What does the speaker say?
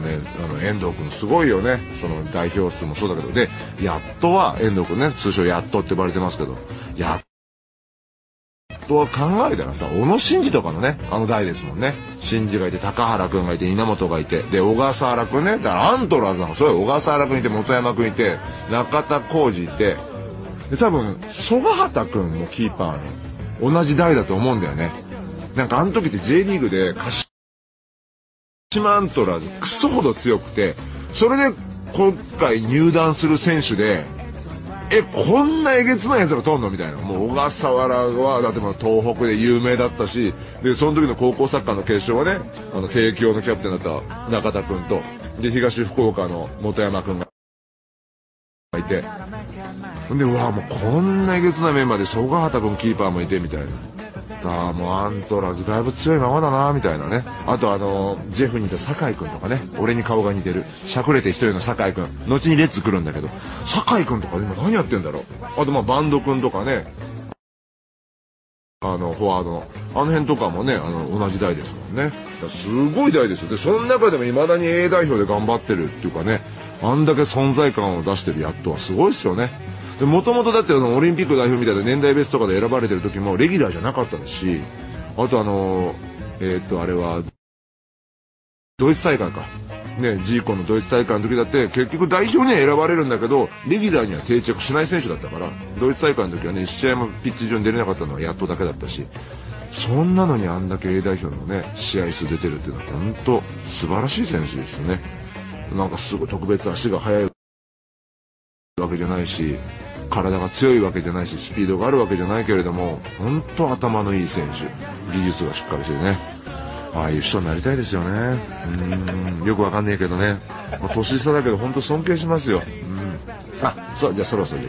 ね、遠藤君すごいよね。その代表数もそうだけど、でやっとは遠藤君ね、通称やっとって呼ばれてますけど、やっとは考えたらさ、小野伸二とかのね、代ですもんね。伸二がいて、高原君がいて、稲本がいて、で小笠原君ね、だからアントラーズなんかそういう小笠原君いて、本山君いて、中田浩二いて、で多分曽我畑君もキーパーの同じ代だと思うんだよね。なんか時って J リーグで鹿島アントラーズクソほど強くて、それで今回入団する選手で、こんなえげつないやつが通んのみたいな。もう小笠原はだってもう東北で有名だったし、でその時の高校サッカーの決勝はね、帝京のキャプテンだった中田君と、で東福岡の本山君がいて、でうわもうこんなえげつないメンバーで曽我畑君キーパーもいてみたいな。もうアントラーズだいぶ強いままだなみたいなね。あとジェフにいた酒井君とかね、俺に顔が似てるしゃくれて一人の酒井君、後にレッツ来るんだけど、酒井君とか今何やってんだろう。あとバンド君とかね、フォワードの辺とかもね、同じ代ですもんね。すごい代ですよ。でその中でも未だに A 代表で頑張ってるっていうかね、あんだけ存在感を出してるやっとはすごいですよね。もともとだってオリンピック代表みたいな年代別とかで選ばれてる時もレギュラーじゃなかったですし、あとあれはドイツ大会かね、ジーコのドイツ大会の時だって結局代表には選ばれるんだけどレギュラーには定着しない選手だったから、ドイツ大会の時はね1試合もピッチ上に出れなかったのはやっとだけだったし、そんなのにあんだけ A 代表のね試合数出てるっていうのは本当素晴らしい選手ですよね。なんかすごい特別足が速いわけじゃないし、体が強いわけじゃないし、スピードがあるわけじゃないけれども、本当頭のいい選手、技術がしっかりしてね、ああいう人になりたいですよね。よくわかんないけどね、年下だけど本当尊敬しますよ。そう、じゃあそろそろ